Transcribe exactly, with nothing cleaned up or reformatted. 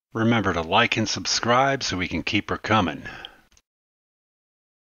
Remember to like and subscribe so we can keep her coming.